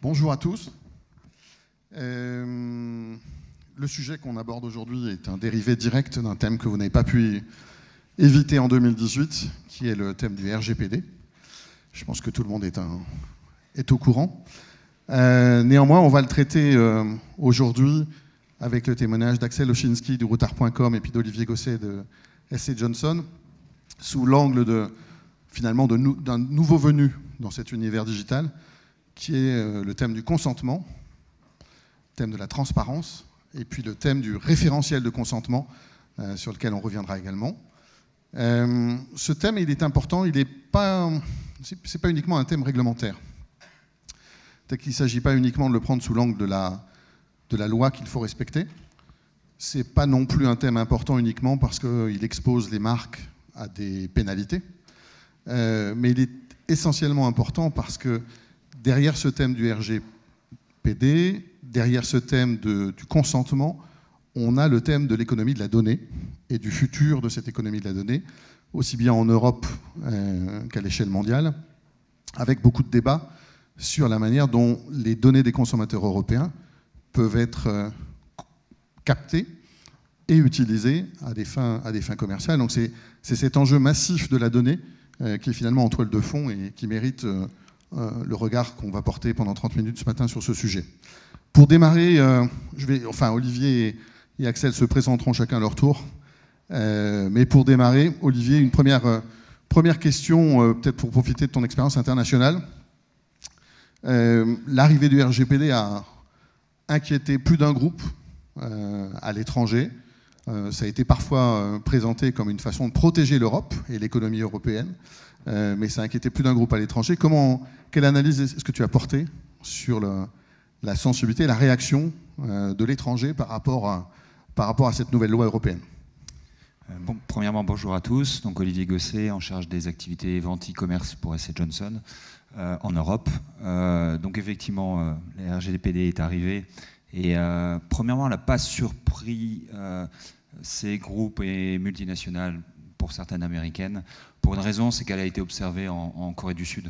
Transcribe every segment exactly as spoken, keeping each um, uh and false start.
Bonjour à tous. Euh, le sujet qu'on aborde aujourd'hui est un dérivé direct d'un thème que vous n'avez pas pu éviter en deux mille dix-huit, qui est le thème du R G P D. Je pense que tout le monde est, un, est au courant. Euh, néanmoins, on va le traiter euh, aujourd'hui avec le témoignage d'Axel Oczynski du routard point com et puis d'Olivier Gosset de S C Johnson, sous l'angle de, finalement de nou, d'un nouveau venu dans cet univers digital, qui est euh, le thème du consentement, le thème de la transparence, et puis le thème du référentiel de consentement, euh, sur lequel on reviendra également. Euh, ce thème, il est important, il n'est pas, c'est pas uniquement un thème réglementaire. Peut-être qu'il ne s'agit pas uniquement de le prendre sous l'angle de la, de la loi qu'il faut respecter. Ce n'est pas non plus un thème important uniquement parce qu'il expose les marques à des pénalités. Euh, mais il est essentiellement important parce que derrière ce thème du R G P D, derrière ce thème de, du consentement, on a le thème de l'économie de la donnée et du futur de cette économie de la donnée, aussi bien en Europe euh, qu'à l'échelle mondiale, avec beaucoup de débats sur la manière dont les données des consommateurs européens peuvent être euh, captées et utilisées à des fins, à des fins commerciales. Donc c'est cet enjeu massif de la donnée euh, qui est finalement en toile de fond et qui mérite euh, euh, le regard qu'on va porter pendant trente minutes ce matin sur ce sujet. Pour démarrer, euh, je vais, enfin Olivier et, et Axel se présenteront chacun à leur tour. Euh, mais pour démarrer, Olivier, une première, euh, première question, euh, peut-être pour profiter de ton expérience internationale. Euh, L'arrivée du R G P D a inquiété plus d'un groupe euh, à l'étranger. Euh, ça a été parfois euh, présenté comme une façon de protéger l'Europe et l'économie européenne, euh, mais ça a inquiété plus d'un groupe à l'étranger. Comment, quelle analyse est-ce que tu as portée sur le, la sensibilité, la réaction euh, de l'étranger par rapport à, par rapport à cette nouvelle loi européenne? Bon, premièrement, bonjour à tous. Donc, Olivier Gosset, en charge des activités vente e-commerce pour S C Johnson euh, en Europe. Euh, donc, effectivement, euh, le R G P D est arrivé. Et euh, premièrement, elle n'a pas surpris euh, ces groupes et multinationales, pour certaines américaines, pour une raison, c'est qu'elle a été observée en, en Corée du Sud.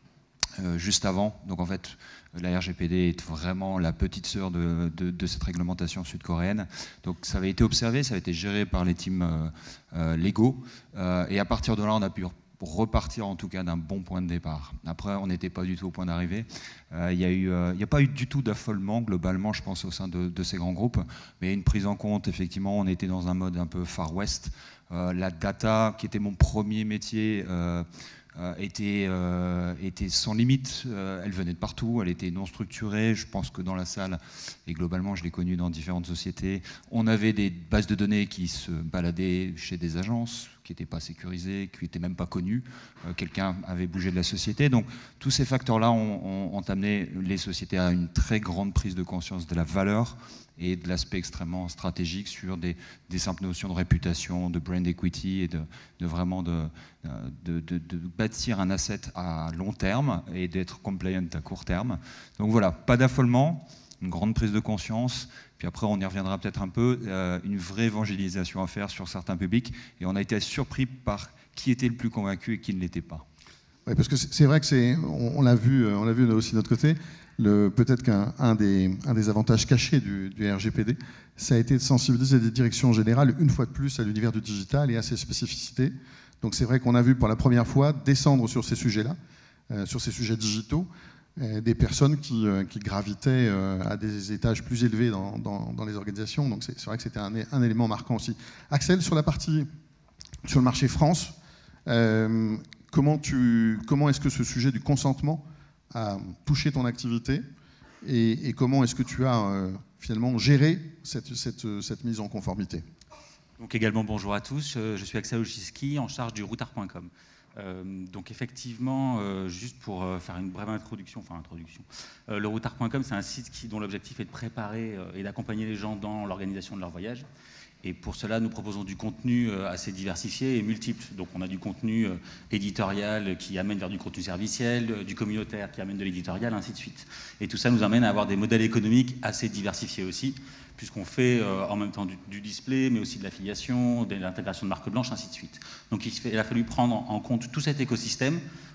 Euh, juste avant. Donc en fait, la R G P D est vraiment la petite sœur de, de, de cette réglementation sud-coréenne. Donc ça avait été observé, ça a été géré par les teams euh, euh, légaux. Euh, et à partir de là, on a pu repartir en tout cas d'un bon point de départ. Après, on n'était pas du tout au point d'arrivée. Euh, il n'y a, euh, a pas eu du tout d'affolement globalement, je pense, au sein de, de ces grands groupes. Mais une prise en compte, effectivement, on était dans un mode un peu Far West. Euh, la data, qui était mon premier métier, euh, Euh, était, euh, était sans limite, euh, elle venait de partout, elle était non structurée. Je pense que dans la salle, et globalement je l'ai connue dans différentes sociétés, on avait des bases de données qui se baladaient chez des agences, qui n'étaient pas sécurisées, qui n'étaient même pas connues. Euh, Quelqu'un avait bougé de la société. Donc tous ces facteurs-là ont, ont, ont amené les sociétés à une très grande prise de conscience de la valeur et de l'aspect extrêmement stratégique sur des, des simples notions de réputation, de brand equity et de, de vraiment de, de, de, de bâtir un asset à long terme et d'être compliant à court terme. Donc voilà, pas d'affolement, une grande prise de conscience, puis après on y reviendra peut-être un peu, euh, une vraie évangélisation à faire sur certains publics, et on a été surpris par qui était le plus convaincu et qui ne l'était pas. Oui, parce que c'est vrai que c'est, on, on l'a vu, on l'a vu aussi de notre côté. Peut-être qu'un un des, un des avantages cachés du, du R G P D, ça a été de sensibiliser les directions générales une fois de plus à l'univers du digital et à ses spécificités. Donc c'est vrai qu'on a vu pour la première fois descendre sur ces sujets-là, euh, sur ces sujets digitaux, euh, des personnes qui, euh, qui gravitaient euh, à des étages plus élevés dans, dans, dans les organisations. Donc c'est vrai que c'était un, un élément marquant aussi. Axel, sur la partie, sur le marché France, euh, comment, tu, comment est-ce que ce sujet du consentement a touché ton activité et, et comment est-ce que tu as euh, finalement géré cette, cette, cette mise en conformité? Donc également bonjour à tous, je suis Axel Oczynski en charge du routard point com. Euh, donc effectivement, euh, juste pour euh, faire une brève introduction, enfin introduction, euh, le routard point com c'est un site qui, dont l'objectif est de préparer euh, et d'accompagner les gens dans l'organisation de leur voyage. Et pour cela, nous proposons du contenu assez diversifié et multiple. Donc on a du contenu éditorial qui amène vers du contenu serviciel, du communautaire qui amène de l'éditorial, ainsi de suite. Et tout ça nous amène à avoir des modèles économiques assez diversifiés aussi, puisqu'on fait euh, en même temps du, du display, mais aussi de l'affiliation, de l'intégration de marque blanche, ainsi de suite. Donc il, il a fallu prendre en compte tout cet écosystème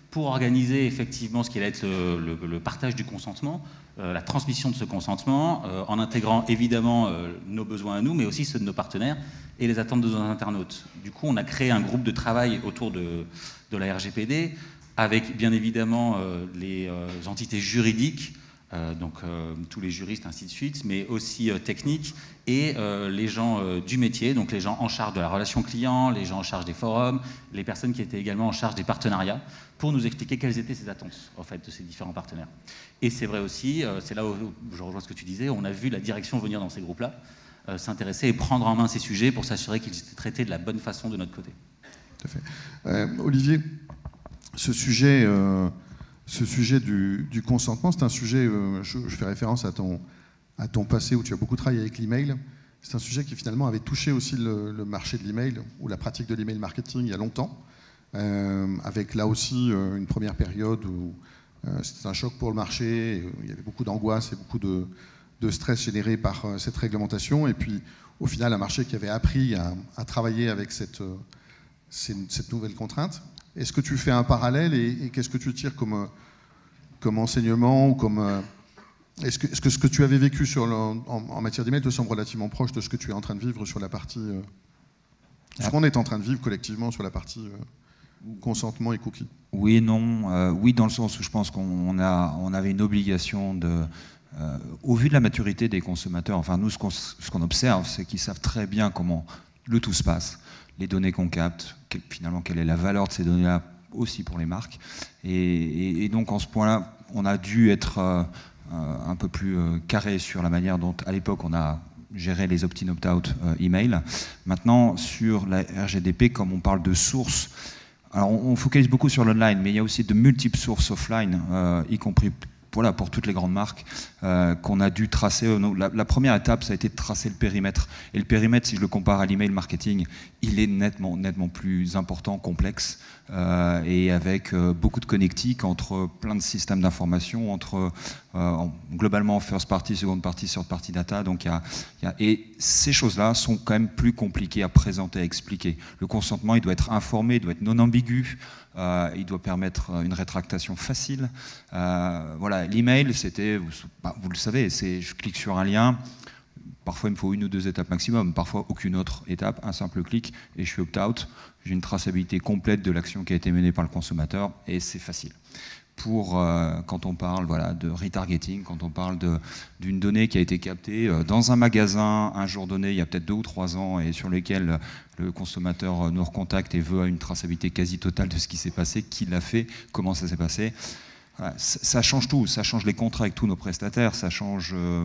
pour organiser effectivement ce qui allait être le, le, le partage du consentement, euh, la transmission de ce consentement, euh, en intégrant évidemment euh, nos besoins à nous, mais aussi ceux de nos partenaires et les attentes de nos internautes. Du coup, on a créé un groupe de travail autour de, de la R G P D, avec bien évidemment euh, les euh, entités juridiques, Euh, donc euh, tous les juristes, ainsi de suite, mais aussi euh, techniques, et euh, les gens euh, du métier, donc les gens en charge de la relation client, les gens en charge des forums, les personnes qui étaient également en charge des partenariats, pour nous expliquer quelles étaient ces attentes en fait, de ces différents partenaires. Et c'est vrai aussi, euh, c'est là où je rejoins ce que tu disais, on a vu la direction venir dans ces groupes-là, euh, s'intéresser et prendre en main ces sujets pour s'assurer qu'ils étaient traités de la bonne façon de notre côté. Tout à fait. Euh, Olivier, ce sujet... Euh Ce sujet du, du consentement, c'est un sujet, euh, je, je fais référence à ton, à ton passé où tu as beaucoup travaillé avec l'email. C'est un sujet qui finalement avait touché aussi le, le marché de l'email ou la pratique de l'email marketing il y a longtemps, euh, avec là aussi euh, une première période où euh, c'était un choc pour le marché, et, euh, il y avait beaucoup d'angoisse et beaucoup de, de stress généré par euh, cette réglementation, et puis au final un marché qui avait appris à, à travailler avec cette, euh, cette, cette nouvelle contrainte. Est-ce que tu fais un parallèle et, et qu'est-ce que tu tires comme, comme enseignement ou comme, est-ce que, est-ce que ce que tu avais vécu sur le, en, en matière d'email te semble relativement proche de ce que tu es en train de vivre sur la partie... Euh, ce qu'on est en train de vivre collectivement sur la partie euh, consentement et cookies? Oui et non. Euh, oui, dans le sens où je pense qu'on a, on avait une obligation de... Euh, au vu de la maturité des consommateurs, enfin nous, ce qu'on, ce qu'on observe, c'est qu'ils savent très bien comment le tout se passe, les données qu'on capte, finalement quelle est la valeur de ces données-là aussi pour les marques. Et, et, et donc en ce point-là, on a dû être euh, un peu plus euh, carré sur la manière dont à l'époque on a géré les opt-in, opt-out euh, email. Maintenant sur la R G D P, comme on parle de sources, alors on, on focalise beaucoup sur l'online, mais il y a aussi de multiples sources offline, euh, y compris voilà, pour toutes les grandes marques, euh, qu'on a dû tracer. La, la première étape, ça a été de tracer le périmètre. Et le périmètre, si je le compare à l'email marketing, il est nettement, nettement plus important, complexe, euh, et avec euh, beaucoup de connectiques entre plein de systèmes d'information, entre euh, globalement first party, second party, third party data. Donc, y a, y a, et ces choses-là sont quand même plus compliquées à présenter, à expliquer. Le consentement, il doit être informé, il doit être non ambigu. Euh, il doit permettre une rétractation facile. Euh, voilà, l'email, c'était, vous, bah, vous le savez, c'est je clique sur un lien. Parfois, il me faut une ou deux étapes maximum. Parfois, aucune autre étape. Un simple clic et je suis opt-out. J'ai une traçabilité complète de l'action qui a été menée par le consommateur et c'est facile. Pour euh, quand on parle voilà, de retargeting, quand on parle de, d'une donnée qui a été captée euh, dans un magasin un jour donné, il y a peut-être deux ou trois ans, et sur lesquels euh, le consommateur euh, nous recontacte et veut une traçabilité quasi totale de ce qui s'est passé, qui l'a fait, comment ça s'est passé. Voilà, ça change tout, ça change les contrats avec tous nos prestataires, ça change euh,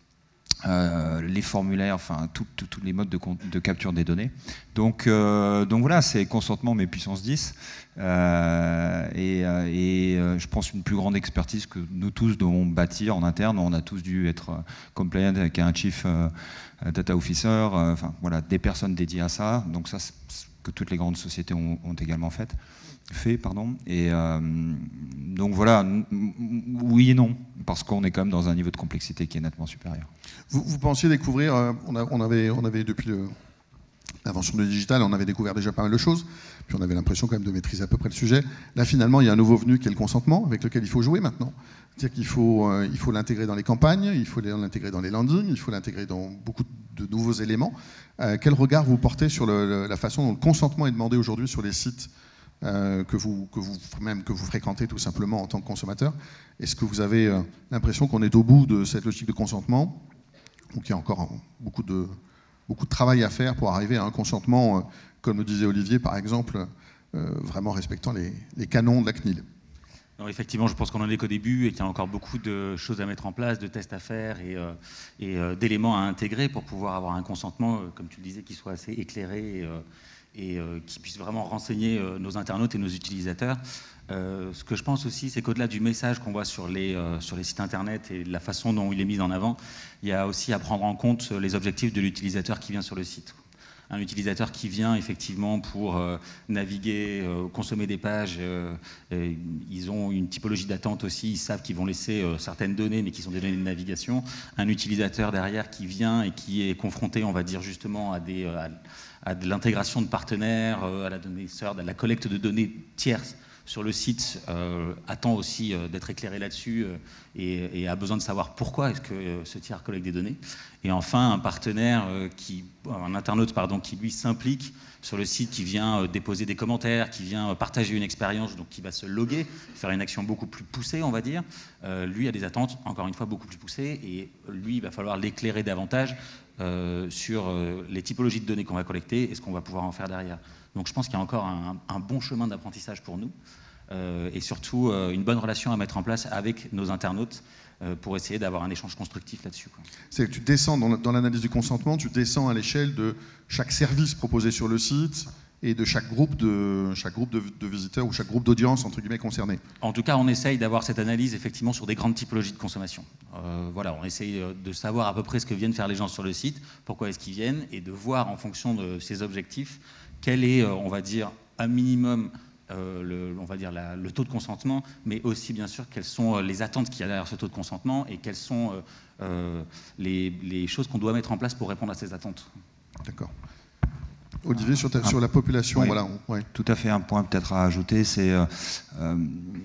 euh, les formulaires, enfin tous les modes de, de capture des données. Donc, euh, donc voilà, c'est consentement mais puissance dix. Euh, et, et euh, je pense une plus grande expertise que nous tous devons bâtir en interne. On a tous dû être euh, compliant avec un chief euh, data officer, euh, enfin voilà, des personnes dédiées à ça. Donc ça, c'est que toutes les grandes sociétés ont, ont également fait, fait pardon. Et euh, donc voilà, oui et non, parce qu'on est quand même dans un niveau de complexité qui est nettement supérieur. Vous, vous pensiez découvrir, euh, on, a, on, avait, on avait depuis le l'invention du digital, on avait découvert déjà pas mal de choses, puis on avait l'impression quand même de maîtriser à peu près le sujet. Là, finalement, il y a un nouveau venu qui est le consentement, avec lequel il faut jouer maintenant. C'est-à-dire qu'il faut euh, il faut l'intégrer dans les campagnes, il faut l'intégrer dans les landings, il faut l'intégrer dans beaucoup de nouveaux éléments. Euh, quel regard vous portez sur le, le, la façon dont le consentement est demandé aujourd'hui sur les sites euh, que, vous, que, vous, même que vous fréquentez tout simplement en tant que consommateur? Est-ce que vous avez euh, l'impression qu'on est au bout de cette logique de consentement, ou qu'il y a encore beaucoup de... beaucoup de travail à faire pour arriver à un consentement, euh, comme le disait Olivier, par exemple, euh, vraiment respectant les, les canons de la C N I L. Non, effectivement, je pense qu'on en est qu'au début et qu'il y a encore beaucoup de choses à mettre en place, de tests à faire et, euh, et euh, d'éléments à intégrer pour pouvoir avoir un consentement, euh, comme tu le disais, qui soit assez éclairé et, euh, et euh, qui puisse vraiment renseigner euh, nos internautes et nos utilisateurs. Euh, ce que je pense aussi, c'est qu'au-delà du message qu'on voit sur les, euh, sur les sites internet et la façon dont il est mis en avant, il y a aussi à prendre en compte les objectifs de l'utilisateur qui vient sur le site. Un utilisateur qui vient effectivement pour euh, naviguer, euh, consommer des pages, euh, euh, ils ont une typologie d'attente aussi, ils savent qu'ils vont laisser euh, certaines données, mais qui sont des données de navigation. Un utilisateur derrière qui vient et qui est confronté, on va dire justement, à, des, à, à de l'intégration de partenaires, euh, à la donnée sœur, à la collecte de données tierces sur le site euh, attend aussi euh, d'être éclairé là-dessus euh, et, et a besoin de savoir pourquoi est-ce que euh, ce tiers collecte des données. Et enfin, un partenaire, euh, qui, un internaute pardon, qui lui s'implique sur le site, qui vient euh, déposer des commentaires, qui vient euh, partager une expérience, donc qui va se loguer, faire une action beaucoup plus poussée, on va dire. Euh, lui a des attentes, encore une fois, beaucoup plus poussées, et lui, il va falloir l'éclairer davantage euh, sur euh, les typologies de données qu'on va collecter et ce qu'on va pouvoir en faire derrière. Donc je pense qu'il y a encore un, un bon chemin d'apprentissage pour nous, euh, et surtout euh, une bonne relation à mettre en place avec nos internautes euh, pour essayer d'avoir un échange constructif là-dessus. C'est que tu descends dans, dans l'analyse du consentement, tu descends à l'échelle de chaque service proposé sur le site et de chaque groupe de, chaque groupe de, de visiteurs ou chaque groupe d'audience entre guillemets concernés. En tout cas, on essaye d'avoir cette analyse effectivement sur des grandes typologies de consommation. Euh, voilà, on essaye de savoir à peu près ce que viennent faire les gens sur le site, pourquoi est-ce qu'ils viennent, et de voir en fonction de ces objectifs quel est, on va dire, un minimum, euh, le, on va dire la, le taux de consentement, mais aussi bien sûr quelles sont les attentes qu'il y a derrière ce taux de consentement et quelles sont euh, euh, les, les choses qu'on doit mettre en place pour répondre à ces attentes. D'accord. Olivier, sur, ta, sur la population, oui, voilà. On, ouais. Tout à fait, un point peut-être à ajouter, c'est euh, euh,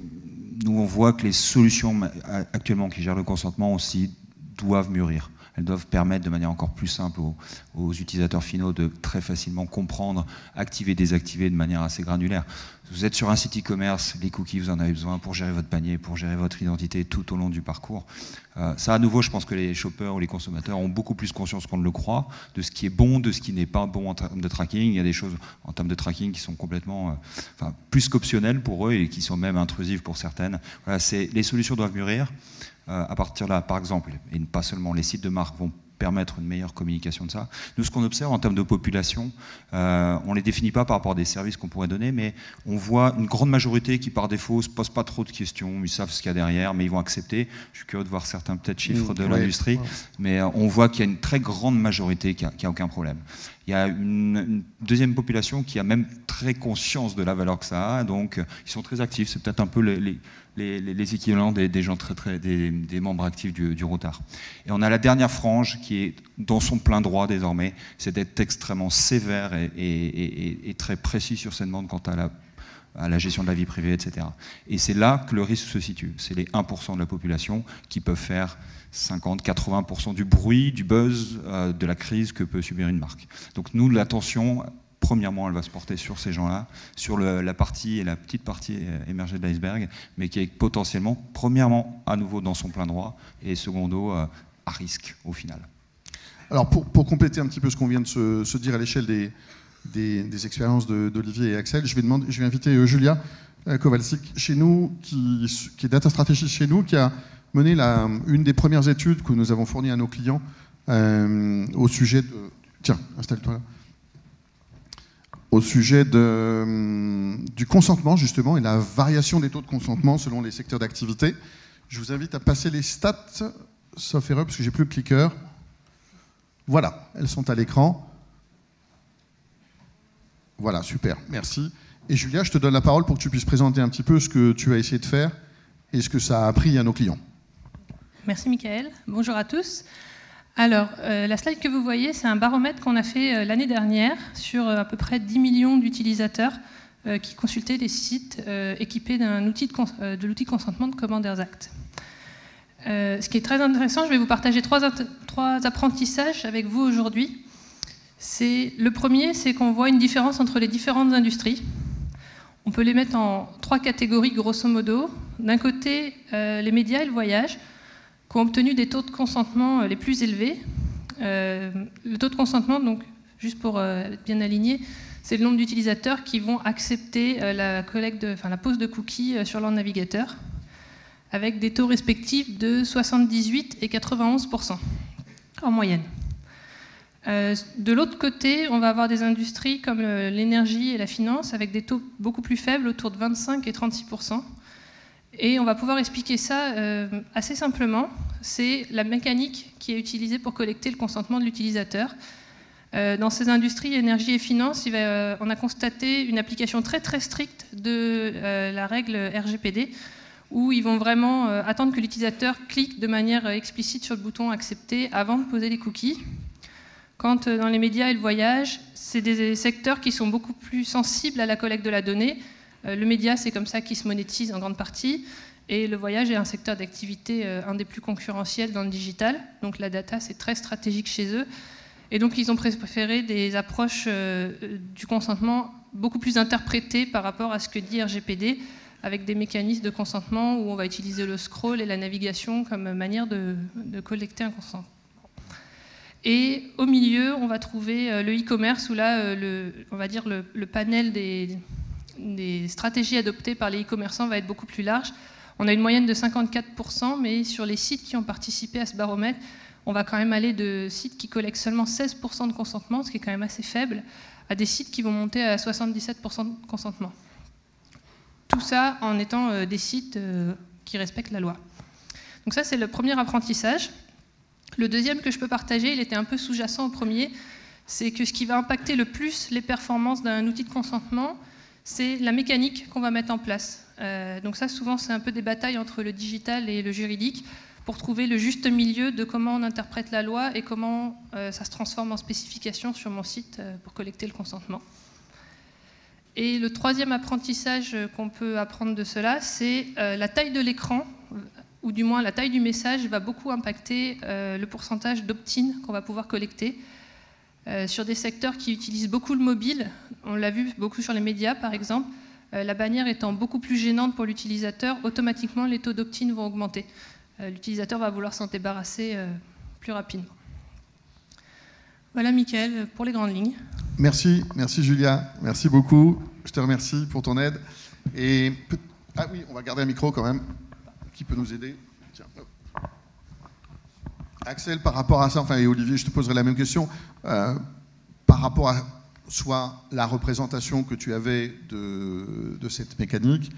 nous on voit que les solutions actuellement qui gèrent le consentement aussi doivent mûrir. Elles doivent permettre de manière encore plus simple aux, aux utilisateurs finaux de très facilement comprendre, activer, désactiver de manière assez granulaire. Vous êtes sur un site e-commerce, les cookies, vous en avez besoin pour gérer votre panier, pour gérer votre identité tout au long du parcours. Euh, ça, à nouveau, je pense que les shoppers ou les consommateurs ont beaucoup plus conscience qu'on ne le croit de ce qui est bon, de ce qui n'est pas bon en termes de tracking. Il y a des choses en termes de tracking qui sont complètement, euh, enfin, plus qu'optionnelles pour eux et qui sont même intrusives pour certaines. Voilà, les solutions doivent mûrir. Euh, à partir de là, par exemple, et pas seulement les sites de marque vont permettre une meilleure communication de ça. Nous, ce qu'on observe en termes de population, euh, on ne les définit pas par rapport à des services qu'on pourrait donner, mais on voit une grande majorité qui, par défaut, ne se pose pas trop de questions, ils savent ce qu'il y a derrière, mais ils vont accepter. Je suis curieux de voir certains peut-être chiffres de ouais, l'industrie, ouais. mais euh, on voit qu'il y a une très grande majorité qui n'a aucun problème. Il y a une, une deuxième population qui a même très conscience de la valeur que ça a, donc ils sont très actifs, c'est peut-être un peu les, les Les, les, les équivalents des, des gens très, très, des, des membres actifs du, du Routard. Et on a la dernière frange qui est dans son plein droit désormais, c'est d'être extrêmement sévère et, et, et, et très précis sur ses demandes quant à la, à la gestion de la vie privée, et cetera. Et c'est là que le risque se situe. C'est les un pour cent de la population qui peuvent faire cinquante à quatre-vingts pour cent du bruit, du buzz, euh, de la crise que peut subir une marque. Donc nous, l'attention, premièrement, elle va se porter sur ces gens-là, sur le, la partie et la petite partie émergée de l'iceberg, mais qui est potentiellement, premièrement, à nouveau dans son plein droit, et secondo, euh, à risque au final. Alors pour, pour compléter un petit peu ce qu'on vient de se, se dire à l'échelle des, des, des expériences d'Olivier et Axel, je vais, demander, je vais inviter euh, Julia euh, Kowalczyk chez nous, qui, qui est data stratégiste chez nous, qui a mené la, une des premières études que nous avons fournies à nos clients euh, au sujet de... Tiens, installe-toi là. Au sujet de, du consentement, justement, et la variation des taux de consentement selon les secteurs d'activité. Je vous invite à passer les stats, sauf erreur, parce que j'ai plus le clicker. Voilà, elles sont à l'écran. Voilà, super, merci. Et Julia, je te donne la parole pour que tu puisses présenter un petit peu ce que tu as essayé de faire et ce que ça a appris à nos clients. Merci Michael, bonjour à tous. Alors, euh, la slide que vous voyez, c'est un baromètre qu'on a fait euh, l'année dernière sur euh, à peu près dix millions d'utilisateurs euh, qui consultaient des sites euh, équipés d'un outil de, euh, de l'outil de consentement de Commanders Act. Euh, ce qui est très intéressant, je vais vous partager trois, trois apprentissages avec vous aujourd'hui. Le premier, c'est qu'on voit une différence entre les différentes industries. On peut les mettre en trois catégories, grosso modo. D'un côté, euh, les médias et le voyage, qui ont obtenu des taux de consentement les plus élevés. Euh, le taux de consentement, donc, juste pour euh, être bien aligné, c'est le nombre d'utilisateurs qui vont accepter euh, la, collecte de, enfin, la pose de cookies euh, sur leur navigateur, avec des taux respectifs de soixante-dix-huit et quatre-vingt-onze pour cent en moyenne. Euh, de l'autre côté, on va avoir des industries comme euh, l'énergie et la finance, avec des taux beaucoup plus faibles, autour de vingt-cinq et trente-six pour cent. Et on va pouvoir expliquer ça euh, assez simplement. C'est la mécanique qui est utilisée pour collecter le consentement de l'utilisateur. Euh, dans ces industries, énergie et finance, il va, euh, on a constaté une application très très stricte de euh, la règle R G P D, où ils vont vraiment euh, attendre que l'utilisateur clique de manière euh, explicite sur le bouton « Accepter » avant de poser les cookies. Quand euh, dans les médias et le voyage, c'est des secteurs qui sont beaucoup plus sensibles à la collecte de la donnée, Euh, le média, c'est comme ça qu'il se monétise en grande partie. Et le voyage est un secteur d'activité, euh, un des plus concurrentiels dans le digital. Donc la data, c'est très stratégique chez eux. Et donc ils ont préféré des approches euh, du consentement beaucoup plus interprétées par rapport à ce que dit R G P D, avec des mécanismes de consentement où on va utiliser le scroll et la navigation comme manière de, de collecter un consentement. Et au milieu, on va trouver le e-commerce, où là, le, on va dire le, le panel des, des stratégies adoptées par les e-commerçants va être beaucoup plus large. On a une moyenne de cinquante-quatre pour cent, mais sur les sites qui ont participé à ce baromètre, on va quand même aller de sites qui collectent seulement seize pour cent de consentement, ce qui est quand même assez faible, à des sites qui vont monter à soixante-dix-sept pour cent de consentement. Tout ça en étant euh, des sites euh, qui respectent la loi. Donc ça, c'est le premier apprentissage. Le deuxième que je peux partager, il était un peu sous-jacent au premier, c'est que ce qui va impacter le plus les performances d'un outil de consentement, c'est la mécanique qu'on va mettre en place. Euh, donc ça, souvent, c'est un peu des batailles entre le digital et le juridique pour trouver le juste milieu de comment on interprète la loi et comment euh, ça se transforme en spécification sur mon site euh, pour collecter le consentement. Et le troisième apprentissage qu'on peut apprendre de cela, c'est euh, la taille de l'écran, ou du moins la taille du message va beaucoup impacter euh, le pourcentage d'opt-in qu'on va pouvoir collecter. Euh, sur des secteurs qui utilisent beaucoup le mobile, on l'a vu beaucoup sur les médias par exemple, euh, la bannière étant beaucoup plus gênante pour l'utilisateur, automatiquement les taux d'opt-in vont augmenter. Euh, l'utilisateur va vouloir s'en débarrasser euh, plus rapidement. Voilà Mickaël pour les grandes lignes. Merci, merci Julia, merci beaucoup. Je te remercie pour ton aide. Et ah oui, on va garder un micro quand même. Qui peut nous aider? Tiens. Axel, par rapport à ça, enfin, et Olivier, je te poserai la même question. Euh, par rapport à soit la représentation que tu avais de, de cette mécanique,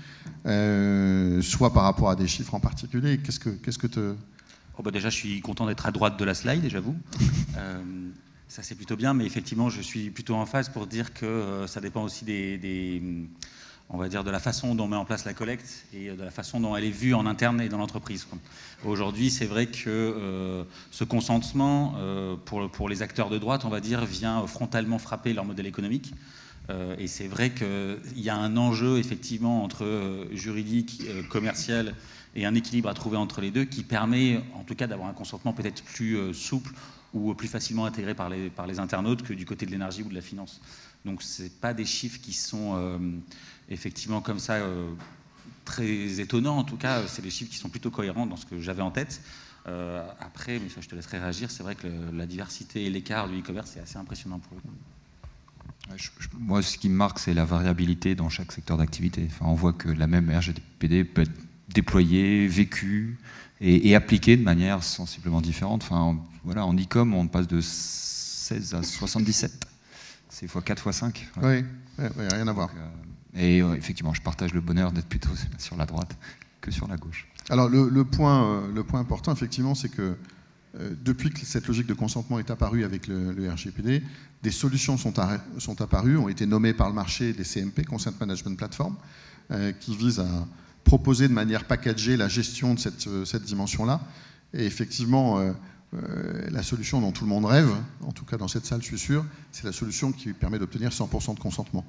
euh, soit par rapport à des chiffres en particulier, qu'est-ce que qu'est-ce que te... Oh bah déjà, je suis content d'être à droite de la slide, j'avoue. euh, ça, c'est plutôt bien, mais effectivement, je suis plutôt en phase pour dire que euh, ça dépend aussi des... des on va dire de la façon dont on met en place la collecte et de la façon dont elle est vue en interne et dans l'entreprise. Aujourd'hui, c'est vrai que euh, ce consentement, euh, pour, pour les acteurs de droite, on va dire, vient frontalement frapper leur modèle économique. Euh, et c'est vrai qu'il y a un enjeu, effectivement, entre euh, juridique, euh, commercial et un équilibre à trouver entre les deux qui permet, en tout cas, d'avoir un consentement peut-être plus euh, souple ou plus facilement intégré par les, par les internautes que du côté de l'énergie ou de la finance. Donc, ce n'est pas des chiffres qui sont... Euh, effectivement comme ça, euh, très étonnant en tout cas, c'est des chiffres qui sont plutôt cohérents dans ce que j'avais en tête. Euh, après, mais ça je te laisserai réagir, c'est vrai que le, la diversité et l'écart du e-commerce c'est assez impressionnant pour eux. Je, je, moi, ce qui me marque, c'est la variabilité dans chaque secteur d'activité. Enfin, on voit que la même R G P D peut être déployée, vécue et, et appliquée de manière sensiblement différente. Enfin, voilà, en e-com, on passe de seize à soixante-dix-sept. C'est fois quatre, fois cinq. Ouais. Oui, ouais, ouais, rien à voir. Donc, euh, Et euh, effectivement, je partage le bonheur d'être plutôt sur la droite que sur la gauche. Alors le, le, point, euh, le point important, effectivement, c'est que euh, depuis que cette logique de consentement est apparue avec le, le R G P D, des solutions sont, sont apparues, ont été nommées par le marché des C M P, Consent Management Platform, euh, qui visent à proposer de manière packagée la gestion de cette, cette dimension-là. Et effectivement, euh, euh, la solution dont tout le monde rêve, en tout cas dans cette salle, je suis sûr, c'est la solution qui permet d'obtenir cent pour cent de consentement.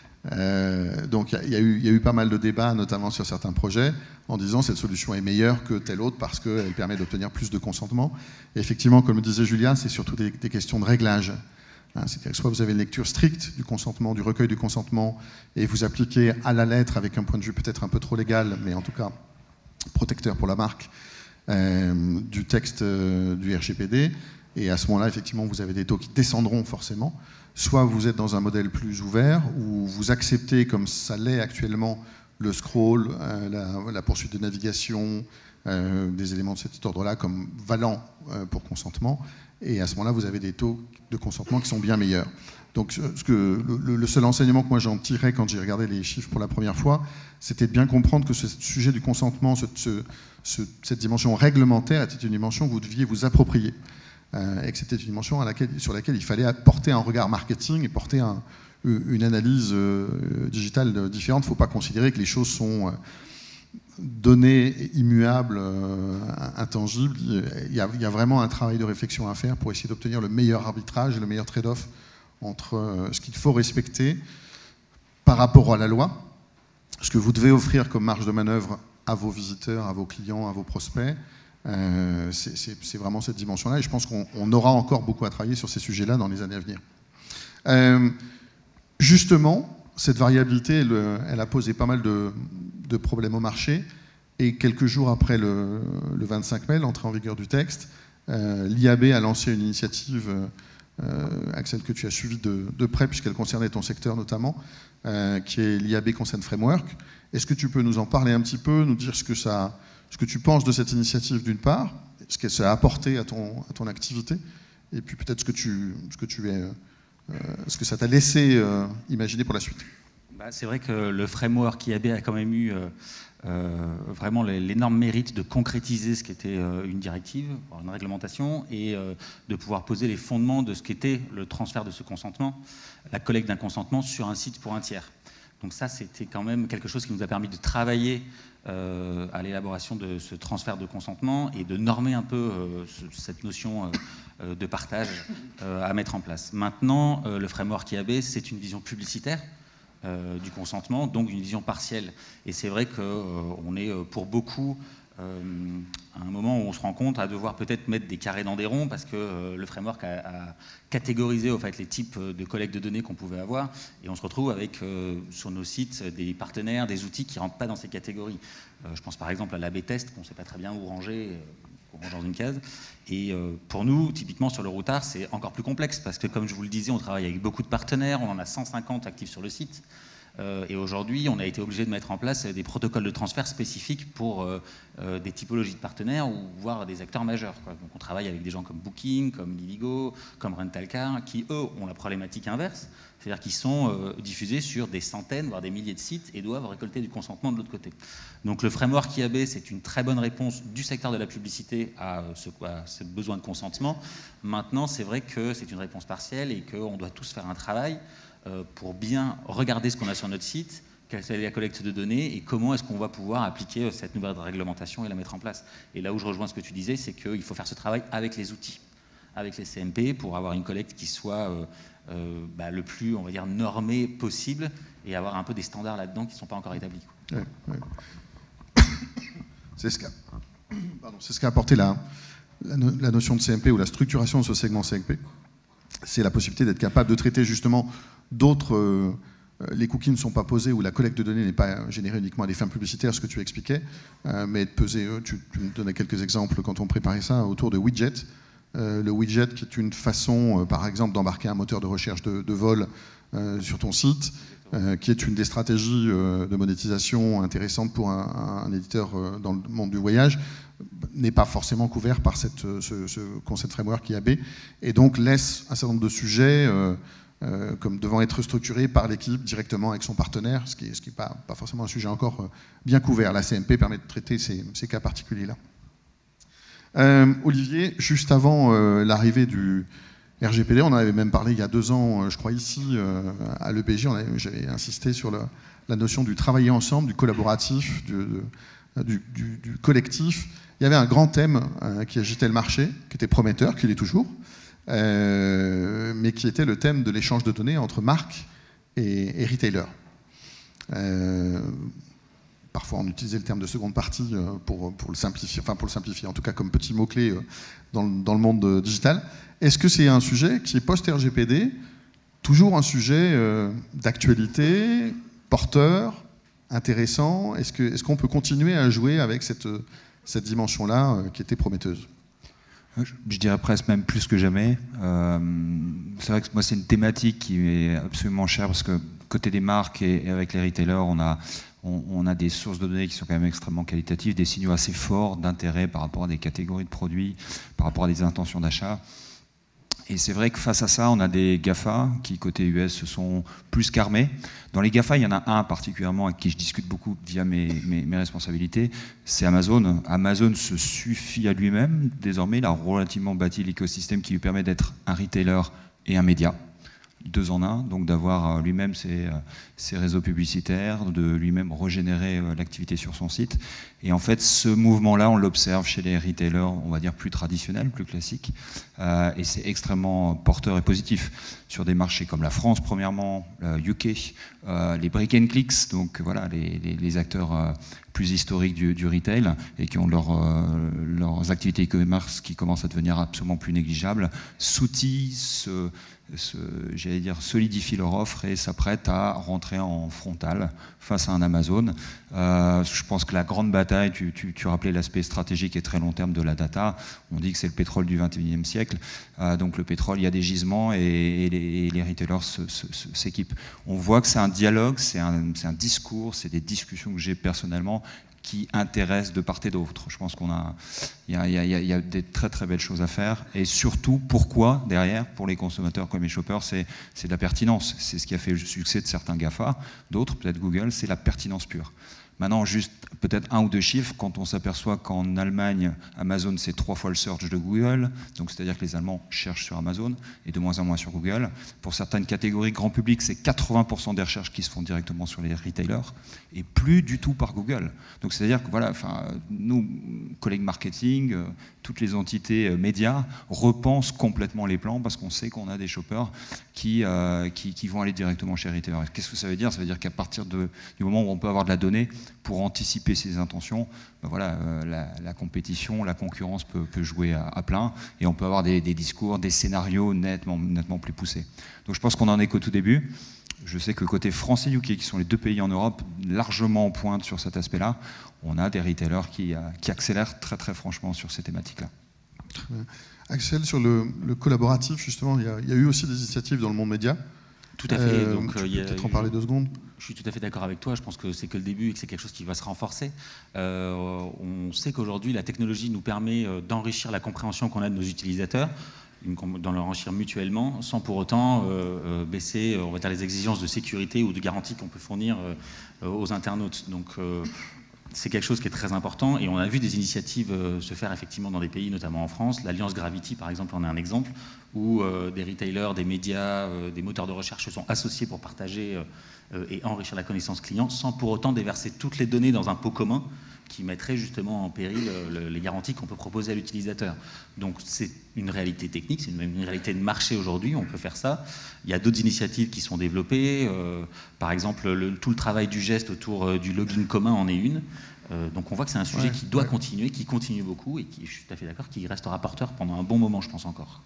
Euh, donc il y, y, y a eu pas mal de débats, notamment sur certains projets, en disant cette solution est meilleure que telle autre parce qu'elle permet d'obtenir plus de consentement. Et effectivement, comme le disait Julia, c'est surtout des, des questions de réglage. Hein, c'est-à-dire que soit vous avez une lecture stricte du consentement, du recueil du consentement, et vous appliquez à la lettre avec un point de vue peut-être un peu trop légal, mais en tout cas protecteur pour la marque, euh, du texte euh, du R G P D. Et à ce moment-là, effectivement, vous avez des taux qui descendront forcément. Soit vous êtes dans un modèle plus ouvert, où vous acceptez, comme ça l'est actuellement, le scroll, euh, la, la poursuite de navigation, euh, des éléments de cet ordre-là comme valant euh, pour consentement. Et à ce moment-là, vous avez des taux de consentement qui sont bien meilleurs. Donc ce que, le, le seul enseignement que moi j'en tirais quand j'ai regardé les chiffres pour la première fois, c'était de bien comprendre que ce sujet du consentement, ce, ce, ce, cette dimension réglementaire était une dimension que vous deviez vous approprier. Euh, et que c'était une dimension à laquelle, sur laquelle il fallait porter un regard marketing et porter un, une analyse euh, digitale différente. Il ne faut pas considérer que les choses sont euh, données, immuables, euh, intangibles. Il y, a, il y a vraiment un travail de réflexion à faire pour essayer d'obtenir le meilleur arbitrage et le meilleur trade-off entre euh, ce qu'il faut respecter par rapport à la loi ce que vous devez offrir comme marge de manœuvre à vos visiteurs, à vos clients, à vos prospects. Euh, c'est vraiment cette dimension-là, et je pense qu'on aura encore beaucoup à travailler sur ces sujets-là dans les années à venir. Euh, justement, cette variabilité, elle, elle a posé pas mal de, de problèmes au marché, et quelques jours après le, le vingt-cinq mai, l'entrée en vigueur du texte, euh, l'I A B a lancé une initiative, euh, Axel, que tu as suivie de, de près, puisqu'elle concernait ton secteur notamment, euh, qui est l'I A B Consent Framework. Est-ce que tu peux nous en parler un petit peu, nous dire ce que ça... ce que tu penses de cette initiative d'une part, ce que ça a apporté à ton, à ton activité, et puis peut-être ce que tu, ce que tu es, euh, ce que ça t'a laissé euh, imaginer pour la suite. Bah, c'est vrai que le framework I A B a quand même eu euh, euh, vraiment l'énorme mérite de concrétiser ce qu'était euh, une directive, une réglementation, et euh, de pouvoir poser les fondements de ce qu'était le transfert de ce consentement, la collecte d'un consentement sur un site pour un tiers. Donc ça, c'était quand même quelque chose qui nous a permis de travailler euh, à l'élaboration de ce transfert de consentement et de normer un peu euh, ce, cette notion euh, de partage euh, à mettre en place. Maintenant, euh, le framework I A B, c'est une vision publicitaire euh, du consentement, donc une vision partielle. Et c'est vrai qu'on euh, est pour beaucoup euh, à un moment où on se rend compte à devoir peut-être mettre des carrés dans des ronds, parce que euh, le framework a, a catégorisé au fait, les types de collecte de données qu'on pouvait avoir, et on se retrouve avec euh, sur nos sites des partenaires, des outils qui ne rentrent pas dans ces catégories. Euh, je pense par exemple à l'A B test, qu'on ne sait pas très bien où ranger, euh, qu'on range dans une case. Et euh, pour nous, typiquement sur le routard, c'est encore plus complexe, parce que comme je vous le disais, on travaille avec beaucoup de partenaires, on en a cent cinquante actifs sur le site. Euh, et aujourd'hui, on a été obligé de mettre en place des protocoles de transfert spécifiques pour euh, euh, des typologies de partenaires ou voire des acteurs majeurs, quoi. Donc on travaille avec des gens comme Booking, comme Livigo, comme Rentalcar, qui eux ont la problématique inverse, c'est-à-dire qu'ils sont euh, diffusés sur des centaines, voire des milliers de sites et doivent récolter du consentement de l'autre côté. Donc le framework I A B, c'est une très bonne réponse du secteur de la publicité à ce, à ce besoin de consentement. Maintenant, c'est vrai que c'est une réponse partielle et qu'on doit tous faire un travail pour bien regarder ce qu'on a sur notre site, quelle est la collecte de données et comment est-ce qu'on va pouvoir appliquer cette nouvelle réglementation et la mettre en place. Et là où je rejoins ce que tu disais, c'est qu'il faut faire ce travail avec les outils, avec les C M P, pour avoir une collecte qui soit euh, euh, bah, le plus, on va dire, normée possible et avoir un peu des standards là-dedans qui ne sont pas encore établis. Ouais, ouais. C'est ce qu'a ce qu'a apporté la, la, no la notion de C M P ou la structuration de ce segment C M P. C'est la possibilité d'être capable de traiter justement d'autres... Euh, les cookies ne sont pas posés ou la collecte de données n'est pas générée uniquement à des fins publicitaires, ce que tu expliquais, euh, mais de peser, tu, tu me donnais quelques exemples quand on préparait ça, autour de widgets. Euh, le widget qui est une façon, euh, par exemple, d'embarquer un moteur de recherche de, de vol euh, sur ton site, euh, qui est une des stratégies euh, de monétisation intéressantes pour un, un éditeur euh, dans le monde du voyage, n'est pas forcément couvert par cette, ce, ce concept framework I A B, et donc laisse un certain nombre de sujets euh, euh, comme devant être structurés par l'équipe directement avec son partenaire, ce qui n'est ce qui est pas, pas forcément un sujet encore euh, bien couvert. La C M P permet de traiter ces, ces cas particuliers-là. Euh, Olivier, juste avant euh, l'arrivée du R G P D, on en avait même parlé il y a deux ans, euh, je crois ici, euh, à l'E P J, j'avais insisté sur le, la notion du travailler ensemble, du collaboratif, du, de, du, du, du collectif. Il y avait un grand thème euh, qui agitait le marché, qui était prometteur, qui l'est toujours, euh, mais qui était le thème de l'échange de données entre marques et, et retailers. Euh, parfois, on utilisait le terme de seconde partie pour, pour le simplifier, enfin pour le simplifier, en tout cas comme petit mot-clé dans, dans le monde digital. Est-ce que c'est un sujet qui est post-R G P D, toujours un sujet euh, d'actualité, porteur, intéressant? Est-ce que, est-ce qu'on peut continuer à jouer avec cette, cette dimension-là euh, qui était prometteuse? Je dirais presque même plus que jamais. Euh, c'est vrai que moi, c'est une thématique qui est absolument chère parce que côté des marques et, et avec les retailers, on a, on, on a des sources de données qui sont quand même extrêmement qualitatives, des signaux assez forts d'intérêt par rapport à des catégories de produits, par rapport à des intentions d'achat. Et c'est vrai que face à ça, on a des GAFA qui, côté U S, se sont plus qu'armés. Dans les GAFA, il y en a un particulièrement avec qui je discute beaucoup via mes, mes, mes responsabilités, c'est Amazon. Amazon se suffit à lui-même. Désormais, il a relativement bâti l'écosystème qui lui permet d'être un retailer et un média. deux en un, donc d'avoir lui-même ses, ses réseaux publicitaires, de lui-même régénérer l'activité sur son site. Et en fait, ce mouvement-là, on l'observe chez les retailers, on va dire plus traditionnels, plus classiques, euh, et c'est extrêmement porteur et positif sur des marchés comme la France, premièrement, le U K, euh, les break and clicks, donc voilà, les, les, les acteurs euh, plus historiques du, du retail et qui ont leur, euh, leurs activités e-commerce qui commencent à devenir absolument plus négligeables, s'outillent, se, se, j'allais dire, solidifient leur offre et s'apprêtent à rentrer en frontal face à un Amazon. Euh, je pense que la grande bataille, tu, tu, tu rappelais l'aspect stratégique et très long terme de la data, on dit que c'est le pétrole du vingt et unième siècle, euh, donc le pétrole, il y a des gisements et, et, les, et les retailers s'équipent. On voit que c'est un dialogue, c'est un, c'est un discours, c'est des discussions que j'ai personnellement qui intéressent de part et d'autre. Je pense qu'on a, il y a, il y a, il y a des très très belles choses à faire. Et surtout, pourquoi derrière, pour les consommateurs comme les shoppers, c'est, c'est de la pertinence. C'est ce qui a fait le succès de certains GAFA, d'autres, peut-être Google, c'est la pertinence pure. Maintenant, juste peut-être un ou deux chiffres, quand on s'aperçoit qu'en Allemagne, Amazon, c'est trois fois le search de Google, donc c'est-à-dire que les Allemands cherchent sur Amazon et de moins en moins sur Google. Pour certaines catégories grand public, c'est quatre-vingts pour cent des recherches qui se font directement sur les retailers et plus du tout par Google. Donc c'est-à-dire que voilà, enfin, nous, collègues marketing, euh, toutes les entités euh, médias repensent complètement les plans parce qu'on sait qu'on a des shoppers qui, euh, qui, qui vont aller directement chez les retailers. Qu'est-ce que ça veut dire? Ça veut dire qu'à partir de, du moment où on peut avoir de la donnée, pour anticiper ses intentions, ben voilà, euh, la, la compétition, la concurrence peut, peut jouer à, à plein et on peut avoir des, des discours, des scénarios nettement, nettement plus poussés. Donc je pense qu'on en est qu'au tout début. Je sais que côté France et U K, qui sont les deux pays en Europe largement en pointe sur cet aspect-là, on a des retailers qui, euh, qui accélèrent très très franchement sur ces thématiques-là. Très bien. Axel, sur le, le collaboratif, justement, il y, a, il y a eu aussi des initiatives dans le monde média. Tout à fait. Euh, Donc, tu peux il y a peut-être en eu... parler deux secondes. Je suis tout à fait d'accord avec toi. Je pense que c'est que le début et que c'est quelque chose qui va se renforcer. Euh, on sait qu'aujourd'hui, la technologie nous permet d'enrichir la compréhension qu'on a de nos utilisateurs, d'en l'enrichir mutuellement, sans pour autant euh, baisser, on va dire, les exigences de sécurité ou de garantie qu'on peut fournir euh, aux internautes. Donc, euh, c'est quelque chose qui est très important et on a vu des initiatives euh, se faire effectivement dans des pays, notamment en France. L'Alliance Gravity, par exemple, en est un exemple, où euh, des retailers, des médias, euh, des moteurs de recherche se sont associés pour partager euh, et enrichir la connaissance client, sans pour autant déverser toutes les données dans un pot commun qui mettrait justement en péril euh, les garanties qu'on peut proposer à l'utilisateur. Donc c'est une réalité technique, c'est une, une réalité de marché aujourd'hui, on peut faire ça. Il y a d'autres initiatives qui sont développées, euh, par exemple le, tout le travail du geste autour euh, du login commun en est une. Euh, donc on voit que c'est un sujet ouais, qui doit ouais. continuer, qui continue beaucoup et qui, je suis tout à fait d'accord, qui restera porteur pendant un bon moment, je pense encore.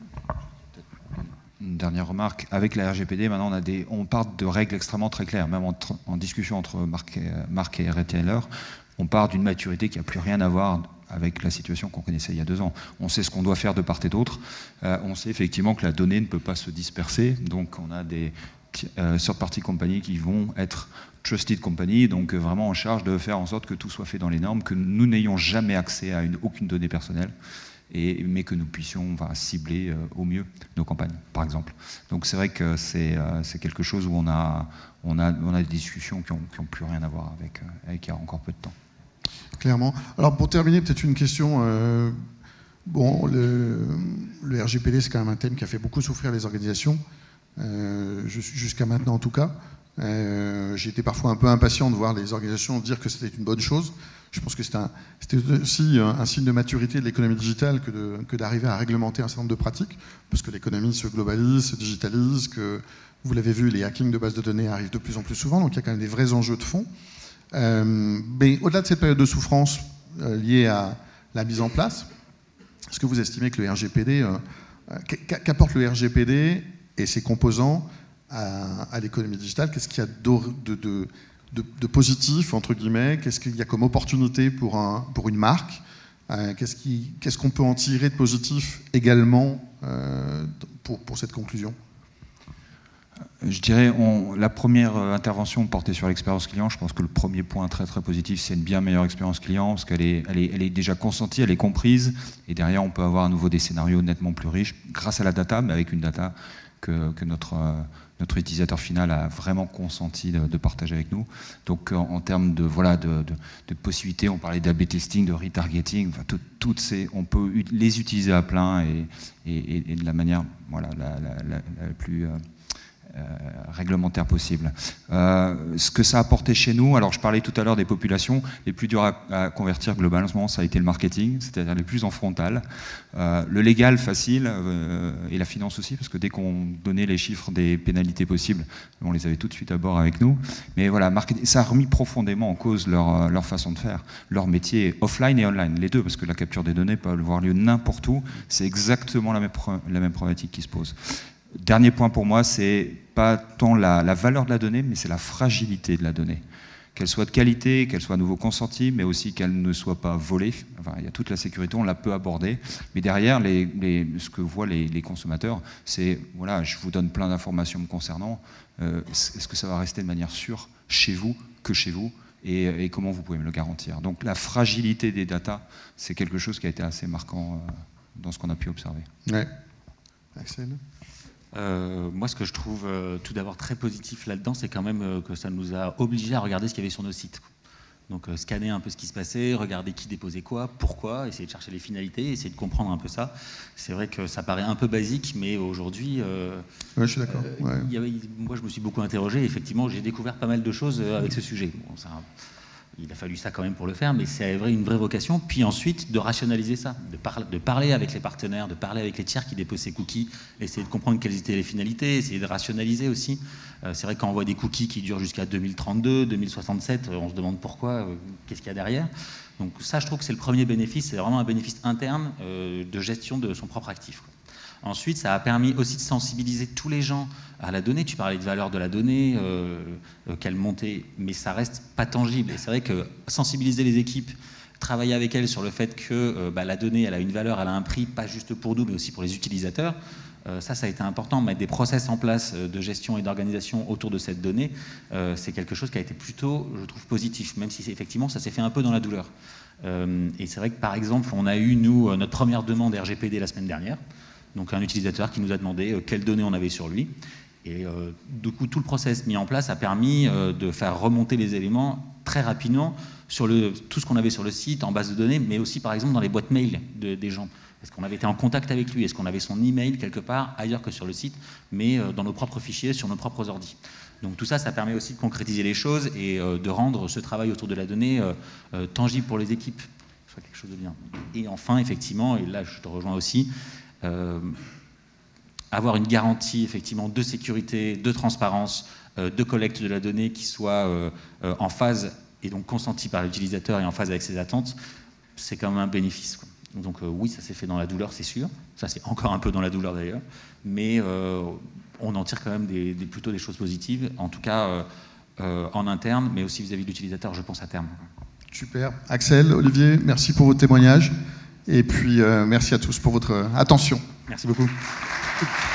Une dernière remarque, avec la R G P D, maintenant on, a des, on part de règles extrêmement très claires, même en, en discussion entre marques et, marque et retailer, on part d'une maturité qui n'a plus rien à voir avec la situation qu'on connaissait il y a deux ans. On sait ce qu'on doit faire de part et d'autre, euh, on sait effectivement que la donnée ne peut pas se disperser, donc on a des euh, third-party companies qui vont être trusted company, donc vraiment en charge de faire en sorte que tout soit fait dans les normes, que nous n'ayons jamais accès à une, aucune donnée personnelle, et, mais que nous puissions enfin, cibler euh, au mieux nos campagnes, par exemple. Donc c'est vrai que c'est euh, quelque chose où on a, on a, on a des discussions qui n'ont qui ont plus rien à voir avec, euh, avec il y a encore peu de temps. Clairement. Alors pour terminer, peut-être une question. Euh, bon, le, le R G P D, c'est quand même un thème qui a fait beaucoup souffrir les organisations, euh, jusqu'à maintenant en tout cas. Euh, j'ai été parfois un peu impatient de voir les organisations dire que c'était une bonne chose. Je pense que c'était aussi un, un signe de maturité de l'économie digitale que, de, que d'arriver à réglementer un certain nombre de pratiques, parce que l'économie se globalise, se digitalise, que vous l'avez vu, les hackings de bases de données arrivent de plus en plus souvent, donc il y a quand même des vrais enjeux de fond. Euh, mais au-delà de cette période de souffrance euh, liée à la mise en place, est-ce que vous estimez que le R G P D, euh, qu'apporte le R G P D et ses composants à, à l'économie digitale? Qu'est-ce qu'il y a de, de, de, de positif, entre guillemets? Qu'est-ce qu'il y a comme opportunité pour, un, pour une marque? euh, Qu'est-ce qui, qu'est-ce qu'on peut en tirer de positif également euh, pour, pour cette conclusion? Je dirais, on, la première intervention portait sur l'expérience client. Je pense que le premier point très très positif, c'est une bien meilleure expérience client, parce qu'elle est, elle est, elle est déjà consentie, elle est comprise, et derrière on peut avoir à nouveau des scénarios nettement plus riches, grâce à la data, mais avec une data que, que notre, euh, notre utilisateur final a vraiment consenti de, de partager avec nous. Donc en, en termes de, voilà, de, de, de possibilités, on parlait d'A B testing, de retargeting, enfin, tout, toutes ces, on peut les utiliser à plein et, et, et de la manière voilà, la, la, la, la plus... Euh, réglementaire possible. Euh, ce que ça a apporté chez nous, alors je parlais tout à l'heure des populations, les plus dures à, à convertir globalement, ça a été le marketing, c'est-à-dire les plus en frontal. Euh, le légal, facile, euh, et la finance aussi, parce que dès qu'on donnait les chiffres des pénalités possibles, on les avait tout de suite à bord avec nous. Mais voilà, marketing, ça a remis profondément en cause leur, leur façon de faire, leur métier offline et online, les deux, parce que la capture des données peut avoir lieu n'importe où, c'est exactement la même, la même problématique qui se pose. Dernier point pour moi, c'est pas tant la, la valeur de la donnée, mais c'est la fragilité de la donnée. Qu'elle soit de qualité, qu'elle soit à nouveau consentie, mais aussi qu'elle ne soit pas volée. Enfin, il y a toute la sécurité, on la peut aborder. Mais derrière, les, les, ce que voient les, les consommateurs, c'est, voilà, je vous donne plein d'informations me concernant. Euh, est-ce que ça va rester de manière sûre chez vous, que chez vous, et, et comment vous pouvez me le garantir? Donc la fragilité des datas, c'est quelque chose qui a été assez marquant euh, dans ce qu'on a pu observer. Ouais. Axel ? Euh, moi, ce que je trouve euh, tout d'abord très positif là-dedans, c'est quand même euh, que ça nous a obligés à regarder ce qu'il y avait sur nos sites. Donc, euh, scanner un peu ce qui se passait, regarder qui déposait quoi, pourquoi, essayer de chercher les finalités, essayer de comprendre un peu ça. C'est vrai que ça paraît un peu basique, mais aujourd'hui, euh, ouais, je suis d'accord. Euh, ouais. y avait, moi, je me suis beaucoup interrogé. Effectivement, j'ai découvert pas mal de choses avec ce sujet. Bon, ça, il a fallu ça quand même pour le faire, mais c'est une vraie vocation. Puis ensuite, de rationaliser ça, de, par, de parler avec les partenaires, de parler avec les tiers qui déposent ces cookies, essayer de comprendre quelles étaient les finalités, essayer de rationaliser aussi. Euh, c'est vrai que quand on voit des cookies qui durent jusqu'à deux mille trente-deux, deux mille soixante-sept, on se demande pourquoi, euh, qu'est-ce qu'il y a derrière. Donc ça, je trouve que c'est le premier bénéfice, c'est vraiment un bénéfice interne euh, de gestion de son propre actif, quoi. Ensuite, ça a permis aussi de sensibiliser tous les gens à la donnée. Tu parlais de valeur de la donnée, euh, euh, qu'elle montait, mais ça reste pas tangible. Et c'est vrai que sensibiliser les équipes, travailler avec elles sur le fait que euh, bah, la donnée, elle a une valeur, elle a un prix, pas juste pour nous, mais aussi pour les utilisateurs. Euh, ça, ça a été important. Mettre des process en place de gestion et d'organisation autour de cette donnée, euh, c'est quelque chose qui a été plutôt, je trouve, positif, même si effectivement, ça s'est fait un peu dans la douleur. Euh, et c'est vrai que, par exemple, on a eu, nous, notre première demande R G P D la semaine dernière. Donc un utilisateur qui nous a demandé euh, quelles données on avait sur lui. Et euh, du coup, tout le process mis en place a permis euh, de faire remonter les éléments très rapidement sur le, tout ce qu'on avait sur le site, en base de données, mais aussi par exemple dans les boîtes mail de, des gens. Est-ce qu'on avait été en contact avec lui? Est-ce qu'on avait son email quelque part ailleurs que sur le site, mais euh, dans nos propres fichiers, sur nos propres ordis? Donc tout ça, ça permet aussi de concrétiser les choses et euh, de rendre ce travail autour de la donnée euh, euh, tangible pour les équipes. Soit quelque chose de bien. Et enfin, effectivement, et là je te rejoins aussi, Euh, avoir une garantie effectivement de sécurité, de transparence, euh, de collecte de la donnée qui soit euh, euh, en phase et donc consentie par l'utilisateur et en phase avec ses attentes, c'est quand même un bénéfice, quoi. Donc euh, oui, ça s'est fait dans la douleur, c'est sûr. Ça c'est encore un peu dans la douleur d'ailleurs, mais euh, on en tire quand même des, des, plutôt des choses positives, en tout cas euh, euh, en interne, mais aussi vis-à-vis de l'utilisateur, je pense à terme. Super. Axel, Olivier, merci pour votre témoignage. Et puis, euh, merci à tous pour votre attention. Merci beaucoup.